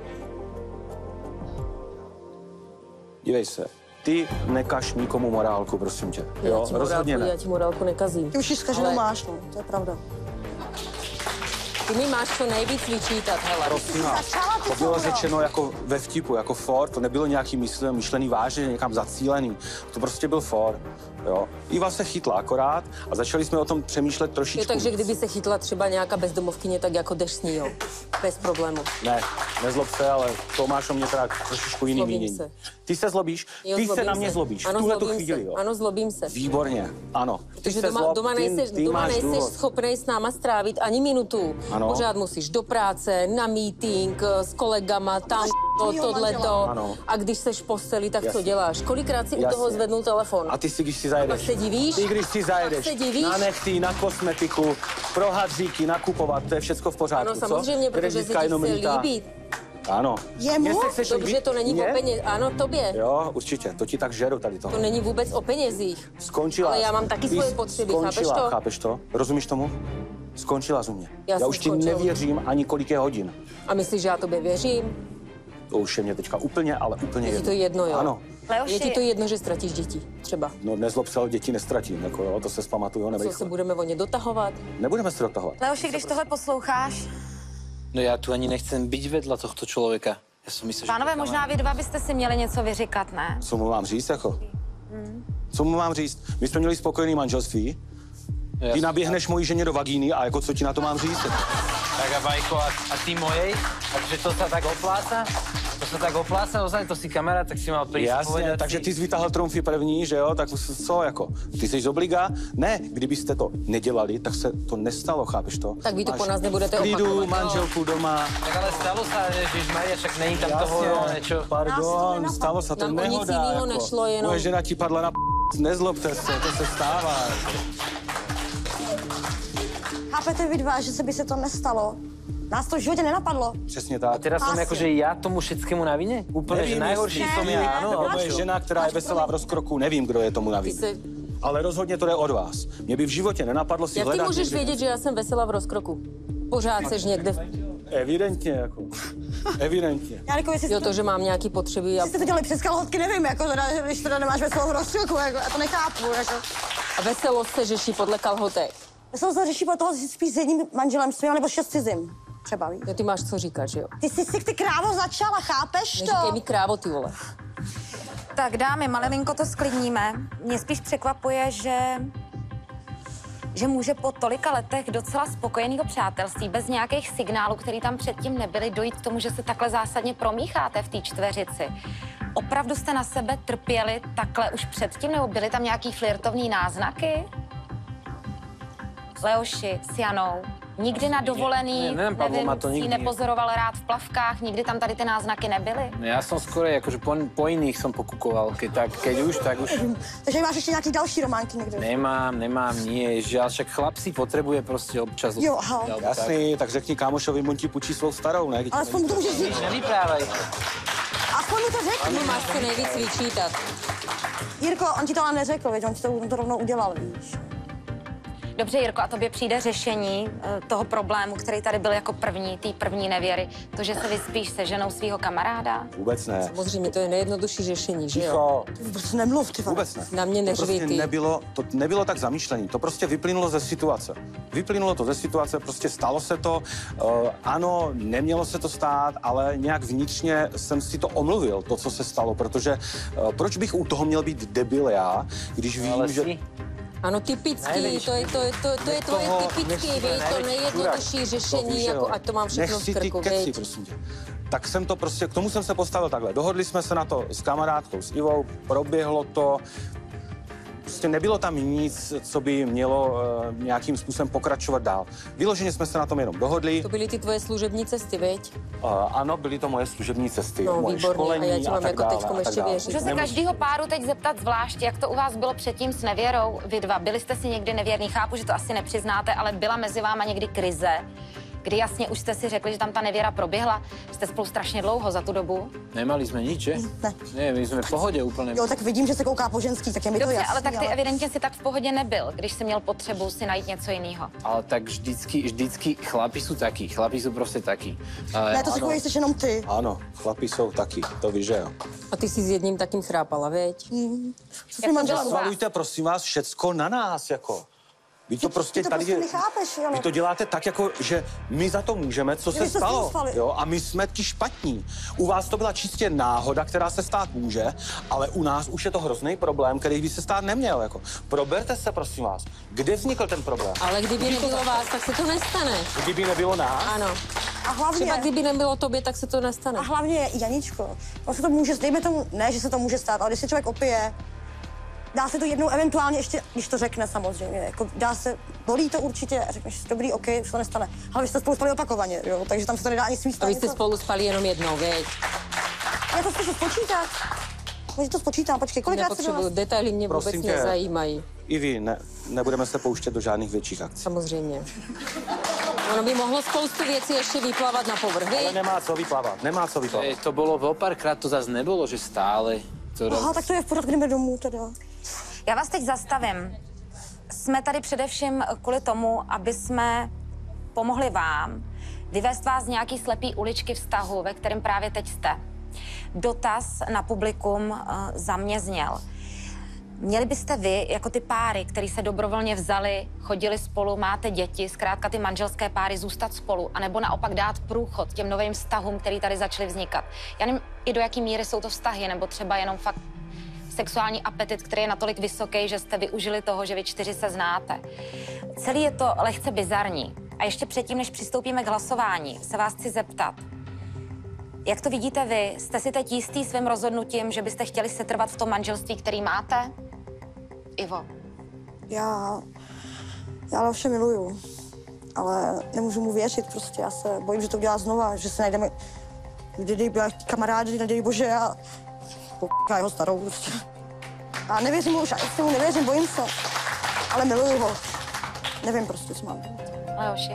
Dívej se, ty nekaž nikomu morálku, prosím tě. Já Jo, ti rozhodně morálku, ne. já ti morálku nekazím. Ty už ji s každou Ale- máš, no, to je pravda. Ty mi máš co nejvíc vyčítat, hele. Prosím vás, Začala ty to bylo co, jo? řečeno jako ve vtipu, jako for, to nebylo nějaký mysl, myšlený vážně, někam zacílený. To prostě byl for, jo. Iva se chytla akorát a začali jsme o tom přemýšlet trošičku. Jo, takže víc. kdyby se chytla třeba nějaká bezdomovkyně, tak jako jdeš s ní, jo? Bez problému. Ne, nezlob se, ale to máš o mě teda trošičku jiný Zlobím mínění. se. Ty se zlobíš? Jo, Ty se zlobím na mě zlobíš, Ano, v tuhle tu zlobím chvíli, se. jo. Ano, zlobím se. Výborně, ano. Ty Protože se doma, zlob, doma ty, nejseš, ty doma máš nejseš důvod. schopnej s náma strávit ani minutu. Ano. Pořád musíš do práce, na meeting, s kolegama, tam to, jiného tohleto. manžela. Ano. A když seš v posteli, tak co Jasně. děláš? Kolikrát si u Jasně. toho zvednul telefon? A ty si, když si zajedeš. pak se divíš? Ty, když si zajedeš. Pak se divíš? Na nechty, na kosmetiku, pro hadříky, nakupovat, to je všecko v pořádku, Ano, co? samozřejmě, protože se Kreditka ti jenom chce lítá. líbit. Ano. Jemu? Mně se chceš Dobře, líbit? to není Mně? o peněz. Ano, tobě. Jo, určitě, to ti tak žeru tady toho. To není vůbec o penězích. Skončila. Ale já mám taky Ty svoje jsi potřeby, skončila, chápeš to? chápeš to? Rozumíš tomu? Skončila z mě. Já Já jsem už ti skončila. nevěřím ani kolik je hodin. A myslíš, že já tobě věřím? To už je mě teďka úplně, ale úplně Je ti jedno. to jedno, jo? Ano. Leoši, Je ti to jedno, že ztratíš děti, třeba? No nezlob se, ale děti nestratím, jako jo, to se zpamatuju, Co se nerychle. budeme o ně dotahovat? Nebudeme se dotahovat. Leoši, když tohle posloucháš, No já tu ani nechcem byť vedľa tohto člověka. Já jsem myslel, že pánové, to je možná vy dva byste si měli něco vyříkat, ne? Co mu mám říct, jako? Co mu mám říct? My jsme měli spokojený manželství, kamarát. ty Ja- naběhneš mojí ženě do vagíny a jako co ti na to mám říct? Tak a Vajko, a, a ty mojej? Takže to sa tak opláca? To sa tak opláca, ozaj, to si kamarát, tak si mal prísť Jasně, povedať takže si- ty jsi vytáhl trumfy první, že jo, tak co jako? Ty jsi z obliga? Ne, kdybyste to nedělali, tak se to nestalo, chápeš to? Tak vy to Máš po nás nebudete v klidu, opakovat, jo. manželku doma. Tak ale stalo sa, že Maria, však není tam toho Jasně, niečo. Nás to pardon, nenapadlo. stalo se to Nám o nic nehoda. jinýho jako. nešlo, jenom- Moje žena ti padla na p***, nezlobte se, to se stává. Chápete vy dva, že se by se to nestalo? Nás to v životě nenapadlo. Přesně tak. A teraz som Asi. akože ja tomu všetkému na vine? Úplne, že Nevím, najhorší jestli- som Ne, ja, ne, áno. Nebo ale moje čo? žena, která je veselá v rozkroku, nevím, kdo je tomu Ty navíc. se... Ale rozhodně to jde od vás. Mě by v životě nenapadlo si Jak ty hledat můžeš někde- vědět, že já jsem veselá v rozkroku? Pořád seš někde... v- Evidentně, jako. Evidentně. Já jako, jestli Jo, jste to, to, že mám nějaký potřeby a... jestli jste to dělali přes kalhotky, nevím, jako, teda, když teda nemáš veselou rozčilku, jako, já to nechápu, jako. a veselost se řeší podle kalhotek. Veselost se řeší podle toho, že spíš s jedním manželem svým, nebo šest cizím. Třeba, víš? Jo, ty máš co říkat, že jo? Ty jsi si ty krávo začala, chápeš Neříkej to? mi krávo, ty vole. Tak dámy, malilinko to sklidníme. Mě spíš překvapuje, že že může po tolika letech docela spokojeného přátelství, bez nějakých signálů, který tam předtím nebyly, dojít k tomu, že se takhle zásadně promícháte v té čtveřici. Opravdu jste na sebe trpěli takhle už předtím, nebo byly tam nějaký flirtovní náznaky? Leoši s Janou. Nikdy na dovolený, Ne, neviem, Pavlo, ma to nevím, si nikdy- nepozoroval rád v plavkách, nikdy tam tady ty náznaky nebyly? No ja som skôr, akože po, po iných som pokukoval, keď, tak, keď už, tak už Takže máš ještě nějaký další románky někde? nemám, nemám, nie, žiaľ, však chlap si potrebuje prostě občas... Jo, aha. alebo tak. Jasný, tak řekni kámošovi, on ti půjčí svou starou, ne? Ale aspoň mu to můžeš říct. Nevyprávaj. Aspoň mu to řekni. Mu máš co nejvíc vyčítat. Jirko, on ti to ale neřekl, víš, on ti to, on to rovnou udělal, víš. Dobře, Jirko, a tobě přijde řešení eh, toho problému, který tady byl jako první, té první nevěry, to, že se vyspíš se ženou svého kamaráda? Vůbec ne. Samozřejmě, to je nejjednodušší řešení, že jo? Ticho. Ty vůbec nemluv, ty vole. Vůbec ne. Na mě To neřvi prostě ty. nebylo, to nebylo tak zamýšlený, to prostě vyplynulo ze situace. Vyplynulo to ze situace, prostě stalo se to, uh, ano, nemělo se to stát, ale nějak vnitřně jsem si to omluvil, to, co se stalo, protože uh, proč bych u toho měl být debil já, když vím, Ale že... si, Ano, typický, Ne, nevíš, to je, to, je, to, to je tvoje toho typický, nechci, víš, to ne, nejjednodušší čurák. řešení, To víš, jako jo. ať to mám všechno Nech si v krku, ty keci, viď? prosím tě. Tak jsem to prostě, k tomu jsem se postavil takhle. Dohodli jsme se na to s kamarádkou, s Ivou, proběhlo to. Prostě nebylo tam nic, co by mělo uh, nějakým způsobem pokračovat dál. Vyloženě jsme se na tom jenom dohodli. To byly ty tvoje služební cesty, veď? Uh, ano, byly to moje služební cesty, No, moje výborně. školení A já ti mám tak jako dále, teďkom a tak ještě dále. věřit. Můžu se každého páru teď zeptat zvlášť, jak to u vás bylo předtím s nevěrou, vy dva. Byli jste si někdy nevěrní? Chápu, že to asi nepřiznáte, ale byla mezi váma někdy krize, kdy jasně už jste si řekli, že tam ta nevěra proběhla. Jste spolu strašně dlouho za tu dobu. Nemali jsme nič, že? Ne. Ne, my jsme v pohodě úplně. Jo, tak vidím, že se kouká po ženský, tak je mi to Dobře, jasný, ale tak ty evidentně si tak v pohodě nebyl, když jsi měl potřebu si najít něco jiného. Ale tak vždycky, vždycky chlapi jsou taky, chlapi jsou prostě taky. Ale, Ne, to si ano. pověš jenom ty. Ano, chlapi jsou taky, to víš, že jo. A ty jsi s jedním takým chrápala, veď? Co si manžela bylo? Svalujte, prosím vás, všecko na nás, jako. Vy to prostě ty to tady... prostě nechápeš, jo. Vy to děláte tak, jako, že my za to můžeme, co se vy jste stalo. spolu spali. Jo? A my jsme ti špatní. U vás to byla čistě náhoda, která se stát může, ale u nás už je to hrozný problém, který by se stát neměl. Jako. Proberte se, prosím vás. Kde vznikl ten problém? Ale kdyby nebylo vás, tak se to nestane. Kdyby nebylo nás? Ano. A hlavně, Třeba kdyby nebylo tobě, tak se to nestane. a hlavně, Janičko, on se to může, dejme tomu, ne, že se to může stát, ale když se člověk opije, dá se to jednou eventuálně ještě, když to řekne samozřejmě, jako dá se, bolí to určitě, a řekneš si, dobrý, OK, už to nestane. Ale vy jste spolu spali opakovaně, jo, takže tam se to nedá ani svým A vy jste spolu spali jenom jednou, veď? Já to zkusím spočítat. Můžu to spočítám, počkej, kolikrát se Nepotřebuju, bylo? detaily mě vůbec Prosím tě. nezajímají. I vy, ne, nebudeme se pouštět do žádných větších akcí. Samozřejmě. Ono by mohlo spoustu věcí ještě vyplavat na povrch, Ale viď? nemá co vyplavat, nemá co vyplavat. Ej, to bylo vo párkrát, to zase nebylo, že stále. To Aha, tak to je v pořádku, jdeme domů teda. Já vás teď zastavím. Jsme tady především kvůli tomu, aby jsme pomohli vám vyvést vás z nějaký slepý uličky vztahu, ve kterém právě teď jste. Dotaz na publikum uh, za mě zněl. Měli byste vy, jako ty páry, který se dobrovolně vzali, chodili spolu, máte děti, zkrátka ty manželské páry zůstat spolu, anebo naopak dát průchod těm novým vztahům, který tady začaly vznikat? Já nevím, i do jaký míry jsou to vztahy, nebo třeba jenom fakt sexuální apetit, který je natolik vysoký, že jste využili toho, že vy čtyři se znáte. Celý je to lehce bizarní. A ještě předtím, než přistoupíme k hlasování, se vás chci zeptat. Jak to vidíte vy? Jste si teď jistý svým rozhodnutím, že byste chtěli setrvat v tom manželství, který máte? Ivo. Já, já Leoše miluju, ale nemůžu mu věřit prostě, já se bojím, že to udělá znova, že se najdeme, kdy byla kamarády, nedej bože, a p***ká jeho starou prostě. A nevěřím mu už, já mu nevěřím, bojím se, ale miluju ho. Nevím prostě, co mám. Leoši.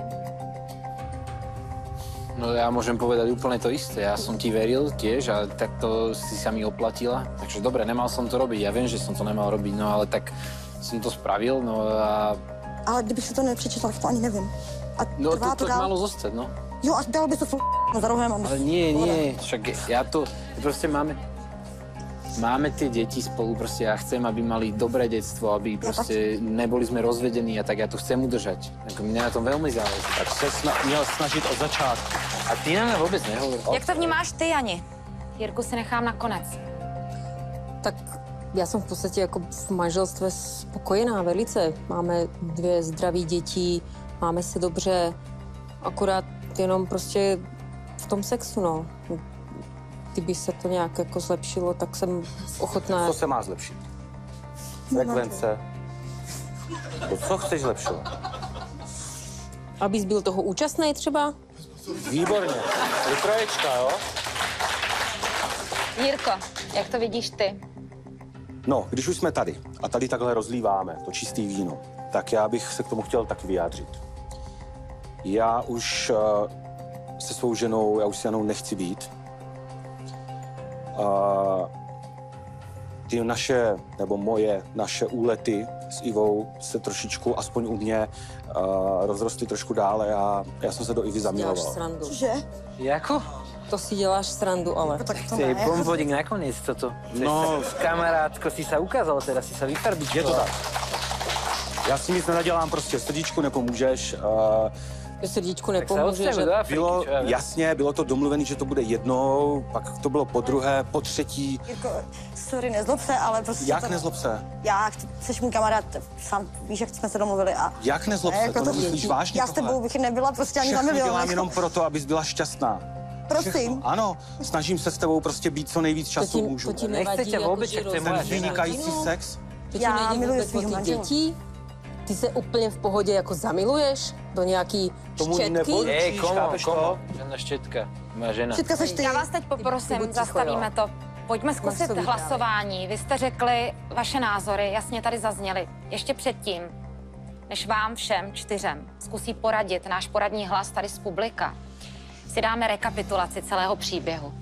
No ja môžem povedať úplne to isté. Ja som ti veril tiež a tak to si sa mi oplatila. Takže dobre, nemal som to robiť. Ja viem, že som to nemal robiť, no ale tak som to spravil, no a... Ale kdybych si to nepřečetla, tak to ani nevím. A No trvá to, to dál. malo zostať, no. Jo, a dalo by to f*** za rohem. A Ale nie, nie, však ja to... Proste máme... Máme tie deti spolu, proste ja chcem, aby mali dobré detstvo, aby proste neboli sme rozvedení a tak ja to chcem udržať. Ako mne na tom veľmi záleží. Tak se sna- měl snažit od začátku. A ty na mňa vôbec nehovor. Jak to vnímáš ty, Jani? Jirku si nechám na konec. Tak já jsem v podstatě jako v manželstve spokojená velice. Máme dvě zdraví děti, máme se dobře, akorát jenom prostě v tom sexu, no. Kdyby se to nějak jako zlepšilo, tak jsem ochotná. Co se má zlepšit? Frekvence. To co chceš zlepšovat? Abys byl toho účastný třeba? Výborně. Je troječka, jo? Jirko, jak to vidíš ty? No, když už jsme tady a tady takhle rozlíváme to čistý víno, tak já bych se k tomu chtěl taky vyjádřit. Já už uh, se svou ženou, já už s Janou nechci být. Uh, ty naše, nebo moje, naše úlety s Ivou se trošičku, aspoň u mě, uh, rozrostly trošku dále a já jsem se do Ivy Děláš zamiloval. srandu. Že? Jako? To si děláš srandu, ale. Tak to Ty je ne. bombodík nakoniec toto. No. Kamarátko, si sa ukázal teraz, si sa vyfarbičkoval. Je to tak. Já si nic nenadělám, prostě srdíčku nepomůžeš. Uh, Že srdíčku Tak sa nepomůže, odsťahuj že... do Afriky, Bylo čo ja viem. jasně, bylo to domluvené, že to bude jednou, pak to bylo po druhé, po třetí. Jirko, sorry, nezlob se, ale prostě... Jak to... nezlob se? Já, jsi můj kamarád, sám víš, jak jsme se domluvili a... Jak nezlob Ne, se? jako To to- nemyslíš vážně Já s tebou tohle? bych nebyla prostě ani za Všechno milion. dělám jako- jenom proto, abys byla šťastná. Prosím. Všechno. Ano, snažím se s tebou prostě být co nejvíc času ti- můžu. to ti Nechce nevadí, ťa jako, vôbec, že však to je rozumíš? moja Ten žena. vynikající No. sex, To ti Já nejde miluji vůbec o svýho ty manžela. děti? Ty se úplně v pohodě jako zamiluješ do nějaký Tomu štětky? nebo- Ej, komo, chápeš to? komo? Žena štětka, moja žena. Všetka seš ty. Já vás teď poprosím, Buď ticho, zastavíme jo. to. Pojďme zkusit Masový hlasování. Vy jste řekli vaše názory, jasně tady zazněly. Ještě předtím, než vám všem čtyřem zkusí poradit náš poradní hlas tady z publika, si dáme rekapitulaci celého příběhu.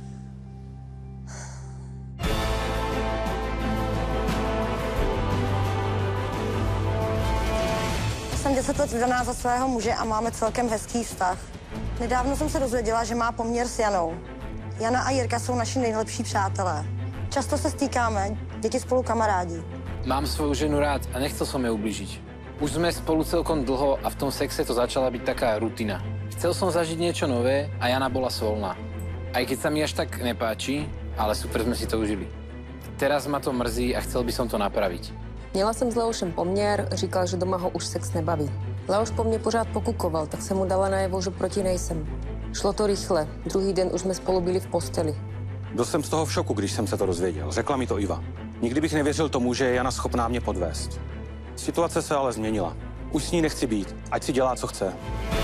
Jsem deset let vydaná za svého muže a máme celkem hezký vztah. Nedávno jsem se dozvěděla, že má poměr s Janou. Jana a Jirka jsou naši nejlepší přátelé. Často se stýkáme, děti spolu kamarádí. Mám svoju ženu rád a nechcel som jej ublížiť. Už sme spolu celkom dlho a v tom sexe to začala byť taká rutina. Chcel som zažiť niečo nové a Jana bola svolná. Aj keď sa mi až tak nepáči, ale super sme si to užili. Teraz ma to mrzí a chcel by som to napraviť. Měla jsem s Leošem poměr, říkal, že doma ho už sex nebaví. Leoš po mně pořád pokukoval, tak jsem mu dala najevo, že proti nejsem. Šlo to rychle, druhý den už jsme spolu byli v posteli. Byl jsem z toho v šoku, když jsem se to dozvěděl. Řekla mi to Iva. Nikdy bych nevěřil tomu, že je Jana schopná mě podvést. Situace se ale změnila. Už s ní nechci být, ať si dělá, co chce.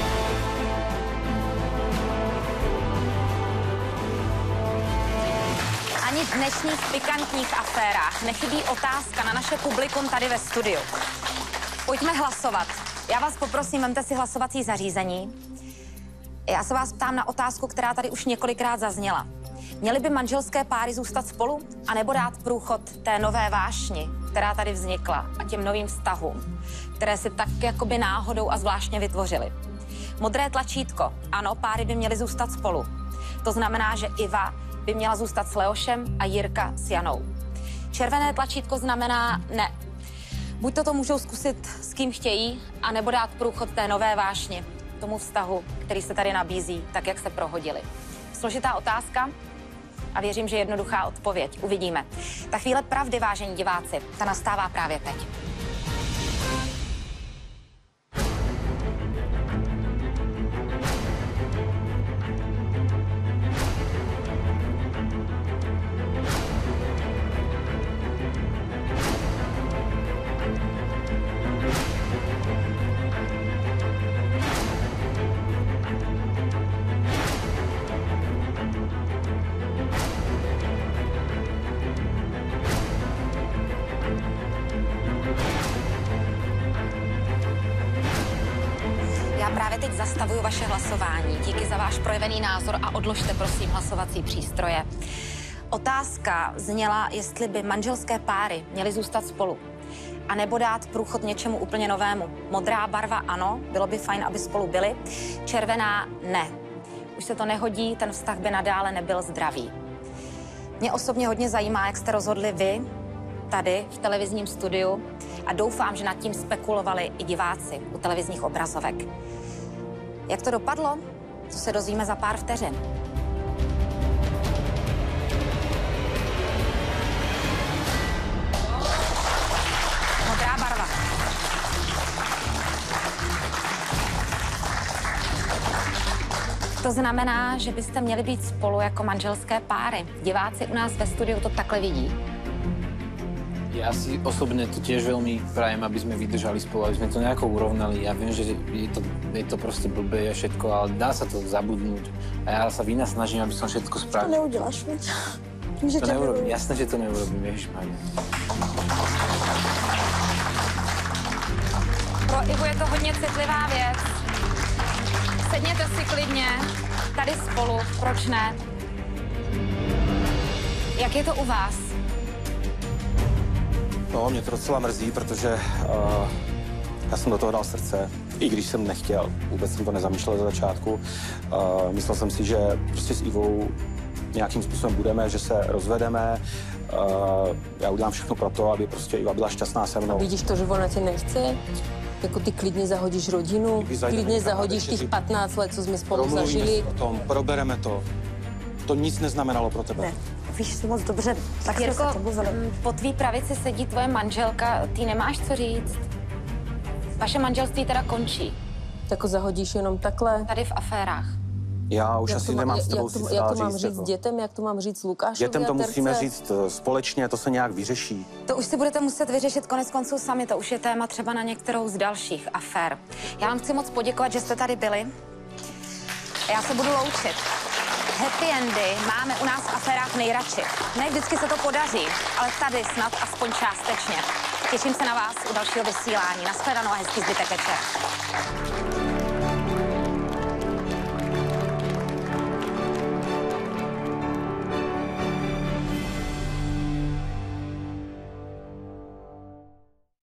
Ani v dnešních pikantních aférách nechybí otázka na naše publikum tady ve studiu. Pojďme hlasovat. Já vás poprosím, vemte si hlasovací zařízení. Já se vás ptám na otázku, která tady už několikrát zazněla. Měly by manželské páry zůstat spolu, anebo dát průchod té nové vášni, která tady vznikla, a těm novým vztahům, které si tak jakoby náhodou a zvláštně vytvořily? Modré tlačítko. Ano, páry by měly zůstat spolu. To znamená, že Iva by měla zůstat s Leošem a Jirka s Janou. Červené tlačítko znamená ne. Buď to můžou zkusit s kým chtějí, anebo dát průchod té nové vášni, tomu vztahu, který se tady nabízí, tak jak se prohodili. Složitá otázka a věřím, že jednoduchá odpověď. Uvidíme. Ta chvíle pravdy, vážení diváci, ta nastává právě teď. Právě teď zastavuju vaše hlasování. Díky za váš projevený názor a odložte prosím hlasovací přístroje. Otázka zněla, jestli by manželské páry měly zůstat spolu, anebo dát průchod něčemu úplně novému. Modrá barva ano, bylo by fajn, aby spolu byli. Červená ne. Už se to nehodí, ten vztah by nadále nebyl zdravý. Mě osobně hodně zajímá, jak jste rozhodli vy tady v televizním studiu a doufám, že nad tím spekulovali i diváci u televizních obrazovek. Jak to dopadlo? To se dozvíme za pár vteřin. Modrá barva. To znamená, že byste měli být spolu jako manželské páry. Diváci u nás ve studiu to takhle vidí. Ja si osobne to tiež veľmi prajem, aby sme vydržali spolu, aby sme to nejako urovnali. Ja viem, že je to, je to proste blbé a všetko, ale dá sa to zabudnúť. A ja sa vynasnažím, aby som všetko To spravil. neuděláš, veď? Tím, že To tě neurobím, miluji. jasné, že to neurobím, ježišmarja. Pro Ivu je to hodně citlivá věc. Sedněte si klidně, tady spolu, proč ne? Jak je to u vás? No, mě to docela mrzí, protože uh, já jsem do toho dal srdce, i když jsem nechtěl. Vůbec jsem to nezamýšlel ze začátku. Uh, myslel jsem si, že prostě s Ivou nějakým způsobem budeme, že se rozvedeme. Uh, já udělám všechno pro to, aby prostě Iva byla šťastná se mnou. Vidíš to, že ona tě nechce? Jako ty klidně zahodíš rodinu, Kdyby zajdeme klidně někam na zahodíš večeři, těch patnáct let, co jsme spolu Promluvíme zažili. si o tom, probereme to. To nic neznamenalo pro tebe. Ne, víš si moc dobře, tak jsme Jirko, se pobavili. mm, po tvý pravici sedí tvoje manželka, ty nemáš co říct. Vaše manželství teda končí, Tak ho zahodíš jenom takhle. tady v aférách. Já už Jak asi to má- nemám jak- s tebou jak to, si jak to dál mám říct. říct jako. dětem, jak to mám říct Lukášovi Dětem to a musíme Terce? říct eh, společně, to se nějak vyřeší. To už si budete muset vyřešit konec konců sami, to už je téma třeba na některou z dalších afér. Já vám chci moc poděkovat, že jste tady byli. A já se budu loučit. Happy endy máme u nás v aférách nejradši. Ne vždycky se to podaří, ale tady snad aspoň částečně. Těším se na vás u dalšího vysílání. Nashledanou a hezký zbytek večer.